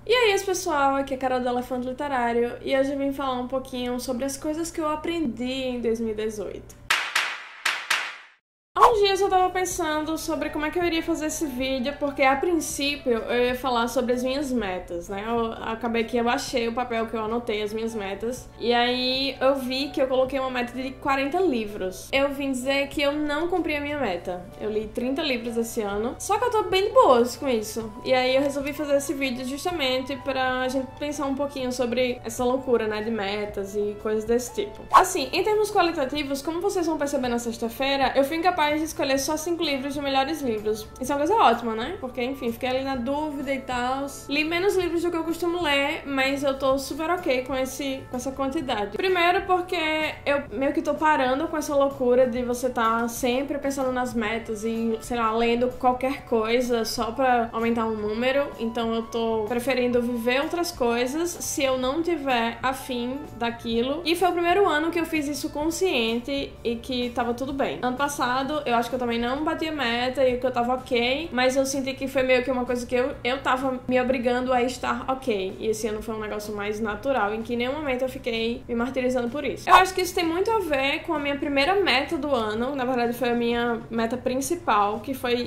E aí, pessoal, aqui é a Carol do Elefante Literário e hoje eu vim falar um pouquinho sobre as coisas que eu aprendi em 2018. Há uns dias eu tava pensando sobre como é que eu iria fazer esse vídeo, porque a princípio eu ia falar sobre as minhas metas, né? Eu acabei que eu achei o papel que eu anotei as minhas metas, e aí eu vi que eu coloquei uma meta de 40 livros. Eu vim dizer que eu não cumpri a minha meta. Eu li 30 livros esse ano, só que eu tô bem de boas com isso. E aí eu resolvi fazer esse vídeo justamente pra gente pensar um pouquinho sobre essa loucura, né, de metas e coisas desse tipo. Assim, em termos qualitativos, como vocês vão perceber na sexta-feira, eu fui incapaz de escolher só 5 livros de melhores livros. Isso é uma coisa ótima, né? Porque, enfim, fiquei ali na dúvida e tal. Li menos livros do que eu costumo ler, mas eu tô super ok com essa quantidade. Primeiro porque eu meio que tô parando com essa loucura de você tá sempre pensando nas metas e, sei lá, lendo qualquer coisa só pra aumentar um número. Então eu tô preferindo viver outras coisas se eu não tiver afim daquilo. E foi o primeiro ano que eu fiz isso consciente e que tava tudo bem. Ano passado, eu acho que eu também não bati a meta e que eu tava ok, mas eu senti que foi meio que uma coisa que eu tava me obrigando a estar ok. E esse ano foi um negócio mais natural, em que em nenhum momento eu fiquei me martirizando por isso. Eu acho que isso tem muito a ver com a minha primeira meta do ano, na verdade foi a minha meta principal, que foi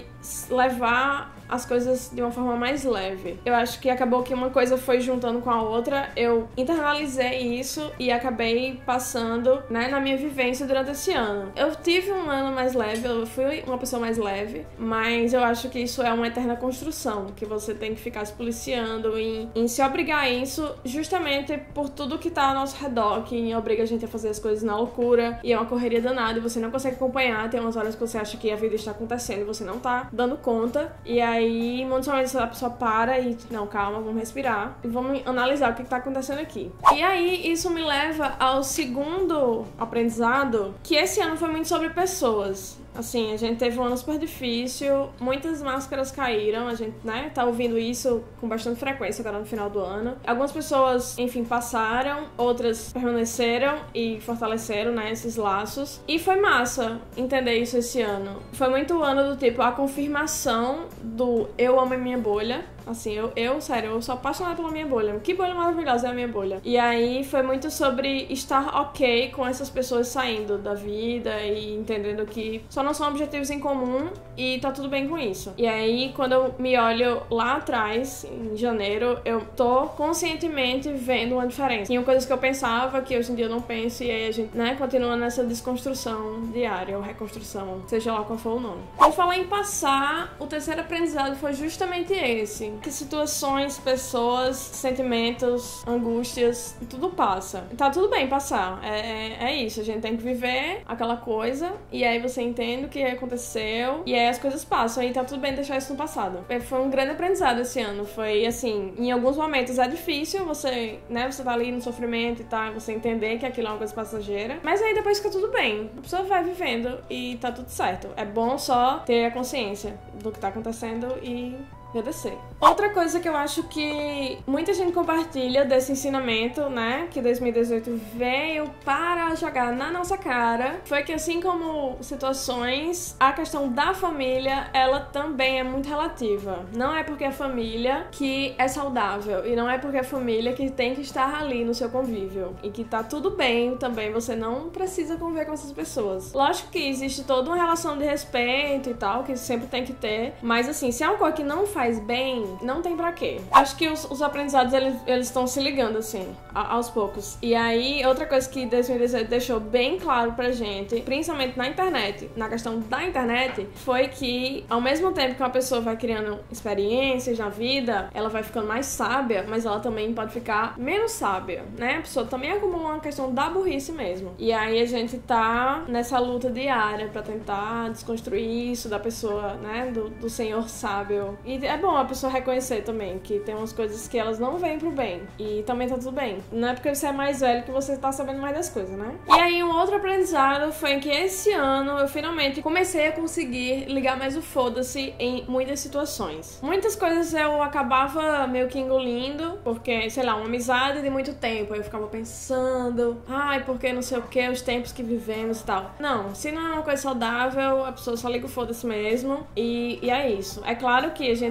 levar as coisas de uma forma mais leve. Eu acho que acabou que uma coisa foi juntando com a outra, eu internalizei isso e acabei passando, né, na minha vivência durante esse ano. Eu tive um ano mais leve, eu fui uma pessoa mais leve, mas eu acho que isso é uma eterna construção, que você tem que ficar se policiando em se obrigar a isso, justamente por tudo que tá ao nosso redor, que obriga a gente a fazer as coisas na loucura, e é uma correria danada, e você não consegue acompanhar, tem umas horas que você acha que a vida está acontecendo e você não tá dando conta, e aí, muitos momentos a pessoa para e, não, calma, vamos respirar e vamos analisar o que tá acontecendo aqui. E aí, isso me leva ao segundo aprendizado, que esse ano foi muito sobre pessoas. Assim, a gente teve um ano super difícil, muitas máscaras caíram, a gente, né, tá ouvindo isso com bastante frequência agora no final do ano. Algumas pessoas, enfim, passaram, outras permaneceram e fortaleceram, né, esses laços. E foi massa entender isso esse ano. Foi muito o ano do tipo, a confirmação do eu amo a minha bolha. Assim, sério, eu sou apaixonada pela minha bolha. Que bolha maravilhosa é a minha bolha. E aí foi muito sobre estar ok com essas pessoas saindo da vida e entendendo que só não são objetivos em comum e tá tudo bem com isso. E aí, quando eu me olho lá atrás, em janeiro, eu tô conscientemente vendo uma diferença. Tinham coisas que eu pensava que hoje em dia eu não penso e aí a gente, né, continua nessa desconstrução diária ou reconstrução, seja lá qual for o nome. Por falar em passar, o terceiro aprendizado foi justamente esse. Que situações, pessoas, sentimentos, angústias, tudo passa. Tá tudo bem passar. É isso, a gente tem que viver aquela coisa e aí você entende o que aconteceu e aí as coisas passam e tá tudo bem deixar isso no passado. Foi um grande aprendizado esse ano. Foi assim, em alguns momentos é difícil você, né, você tá ali no sofrimento e tal, você entender que aquilo é uma coisa passageira, mas aí depois fica tudo bem. A pessoa vai vivendo e tá tudo certo. É bom só ter a consciência do que tá acontecendo e agradecer. Outra coisa que eu acho que muita gente compartilha desse ensinamento, né, que 2018 veio para jogar na nossa cara, foi que assim como situações, a questão da família, ela também é muito relativa. Não é porque é família que é saudável e não é porque é família que tem que estar ali no seu convívio e que tá tudo bem também, você não precisa conviver com essas pessoas. Lógico que existe toda uma relação de respeito e tal, que sempre tem que ter, mas assim, se é uma coisa que não faz bem, não tem pra quê. Acho que os aprendizados, eles estão se ligando, assim, aos poucos. E aí, outra coisa que 2018 deixou bem claro pra gente, principalmente na internet, na questão da internet, foi que, ao mesmo tempo que uma pessoa vai criando experiências na vida, ela vai ficando mais sábia, mas ela também pode ficar menos sábia, né? A pessoa também acumula uma questão da burrice mesmo. E aí, a gente tá nessa luta diária pra tentar desconstruir isso da pessoa, né? Do senhor sábio. E é bom a pessoa reconhecer também que tem umas coisas que elas não vêm pro bem. E também tá tudo bem. Não é porque você é mais velho que você tá sabendo mais das coisas, né? E aí um outro aprendizado foi que esse ano eu finalmente comecei a conseguir ligar mais o foda-se em muitas situações. Muitas coisas eu acabava meio que engolindo, porque, sei lá, uma amizade de muito tempo. Aí eu ficava pensando, ai, porque não sei o que, os tempos que vivemos e tal. Não, se não é uma coisa saudável, a pessoa só liga o foda-se mesmo. E é isso. É claro que a gente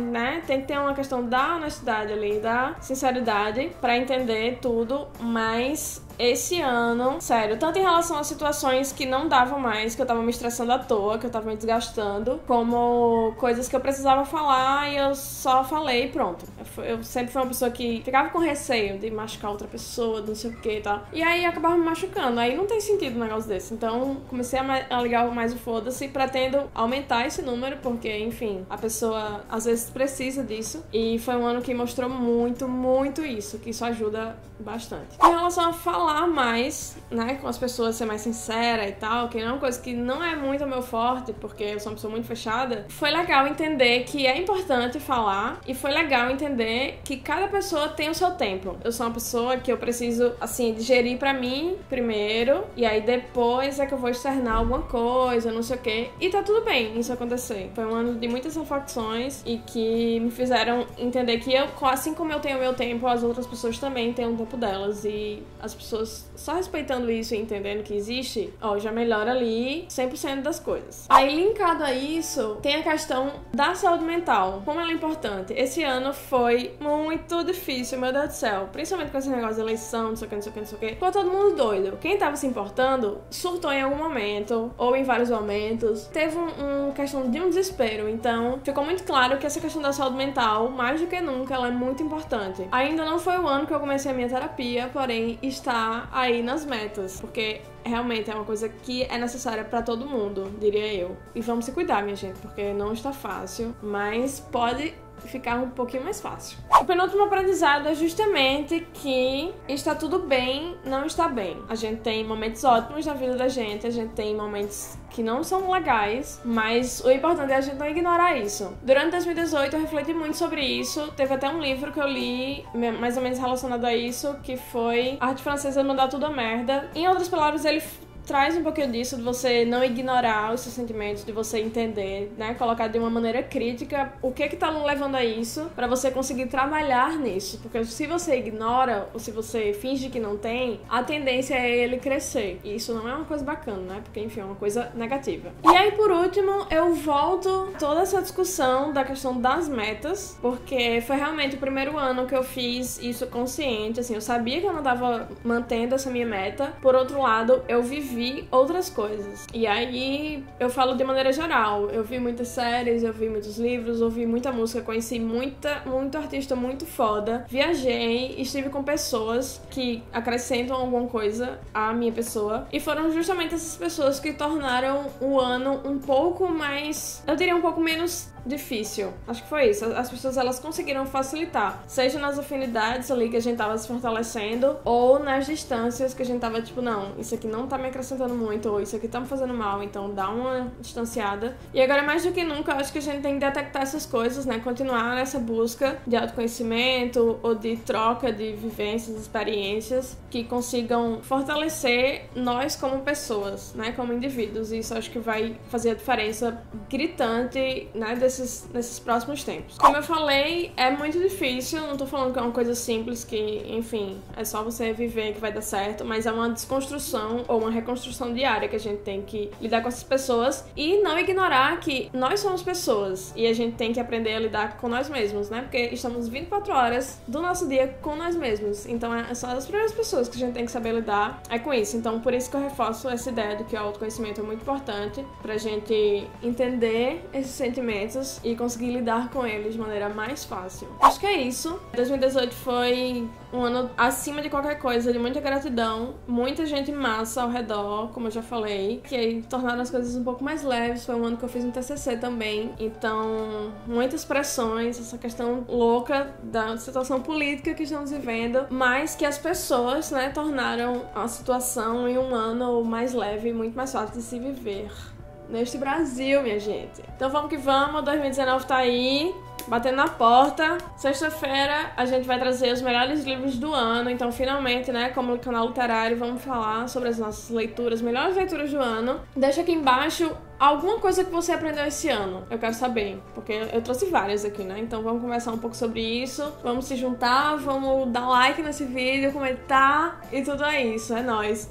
né, tem que ter uma questão da honestidade ali, da sinceridade pra entender tudo, mas esse ano, sério, tanto em relação a situações que não davam mais, que eu tava me estressando à toa, que eu tava me desgastando, como coisas que eu precisava falar e eu só falei e pronto. Eu sempre fui uma pessoa que ficava com receio de machucar outra pessoa, não sei o que e tal. E aí acabava me machucando. Aí não tem sentido um negócio desse. Então comecei a ligar mais o foda-se, pretendo aumentar esse número, porque, enfim, a pessoa às vezes precisa disso. E foi um ano que mostrou muito, muito isso, que isso ajuda bastante. Em relação a falar mais, né, com as pessoas, ser mais sincera e tal, que é uma coisa que não é muito meu forte, porque eu sou uma pessoa muito fechada, foi legal entender que é importante falar e foi legal entender que cada pessoa tem o seu tempo. Eu sou uma pessoa que eu preciso, assim, digerir pra mim primeiro e aí depois é que eu vou externar alguma coisa, não sei o quê. E tá tudo bem isso acontecer. Foi um ano de muitas reflexões e que me fizeram entender que eu, assim como eu tenho o meu tempo, as outras pessoas também têm o tempo delas e as pessoas só respeitando isso e entendendo que existe, ó, já melhora ali 100% das coisas. Aí, linkado a isso, tem a questão da saúde mental. Como ela é importante. Esse ano foi muito difícil, meu Deus do céu. Principalmente com esse negócio de eleição, não sei o que, não sei o que, não sei o que. Ficou todo mundo doido. Quem tava se importando surtou em algum momento, ou em vários momentos. Teve uma questão de um desespero. Então, ficou muito claro que essa questão da saúde mental, mais do que nunca, ela é muito importante. Ainda não foi o ano que eu comecei a minha terapia, porém, está aí nas metas. Porque realmente é uma coisa que é necessária pra todo mundo, diria eu. E vamos se cuidar, minha gente, porque não está fácil, mas pode ficar um pouquinho mais fácil. O penúltimo aprendizado é justamente que está tudo bem, não está bem. A gente tem momentos ótimos na vida da gente, a gente tem momentos que não são legais, mas o importante é a gente não ignorar isso. Durante 2018 eu refleti muito sobre isso, teve até um livro que eu li mais ou menos relacionado a isso, que foi Arte Francesa de Mandar Tudo a Merda. Em outras palavras, ele traz um pouquinho disso, de você não ignorar os seus sentimentos, de você entender, né, colocar de uma maneira crítica o que tá levando a isso, pra você conseguir trabalhar nisso, porque se você ignora ou se você finge que não tem, a tendência é ele crescer, e isso não é uma coisa bacana, né, porque enfim, é uma coisa negativa. E aí, por último, eu volto toda essa discussão da questão das metas, porque foi realmente o primeiro ano que eu fiz isso consciente, assim, eu sabia que eu não tava mantendo essa minha meta, por outro lado, eu vivi outras coisas. E aí eu falo de maneira geral. Eu vi muitas séries, eu vi muitos livros, ouvi muita música, conheci muito artista muito foda. Viajei, estive com pessoas que acrescentam alguma coisa à minha pessoa. E foram justamente essas pessoas que tornaram o ano um pouco mais, eu diria um pouco menos difícil. Acho que foi isso. As pessoas, elas conseguiram facilitar. Seja nas afinidades ali que a gente tava se fortalecendo, ou nas distâncias que a gente tava tipo, não, isso aqui não tá me acrescentando muito, ou isso aqui tá me fazendo mal, então dá uma distanciada. E agora, mais do que nunca, eu acho que a gente tem que detectar essas coisas, né? Continuar nessa busca de autoconhecimento ou de troca de vivências, experiências que consigam fortalecer nós como pessoas, né? Como indivíduos. E isso acho que vai fazer a diferença gritante, né? Nesses próximos tempos. Como eu falei, é muito difícil, não tô falando que é uma coisa simples que, enfim, é só você viver que vai dar certo, mas é uma desconstrução ou uma reconstrução diária que a gente tem que lidar com essas pessoas e não ignorar que nós somos pessoas e a gente tem que aprender a lidar com nós mesmos, né? Porque estamos 24 horas do nosso dia com nós mesmos, então são as primeiras pessoas que a gente tem que saber lidar com isso. Então, por isso que eu reforço essa ideia de que o autoconhecimento é muito importante pra gente entender esses sentimentos e conseguir lidar com eles de maneira mais fácil. Acho que é isso. 2018 foi um ano acima de qualquer coisa, de muita gratidão, muita gente massa ao redor, como eu já falei, que tornaram as coisas um pouco mais leves. Foi um ano que eu fiz um TCC também, então muitas pressões, essa questão louca da situação política que estamos vivendo, mas que as pessoas, né, tornaram a situação em um ano mais leve e muito mais fácil de se viver neste Brasil, minha gente. Então vamos que vamos, 2019 tá aí, batendo na porta. Sexta-feira a gente vai trazer os melhores livros do ano, então finalmente, né, como canal literário, vamos falar sobre as nossas leituras, melhores leituras do ano. Deixa aqui embaixo alguma coisa que você aprendeu esse ano, eu quero saber, porque eu trouxe várias aqui, né? Então vamos conversar um pouco sobre isso, vamos se juntar, vamos dar like nesse vídeo, comentar e tudo é isso, é nóis.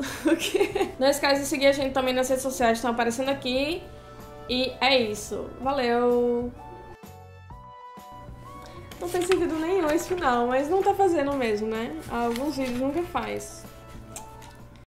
Não esquece de seguir a gente também nas redes sociais que estão aparecendo aqui. E é isso, valeu! Não tem sentido nenhum esse final, mas não tá fazendo mesmo, né? Alguns vídeos nunca faz.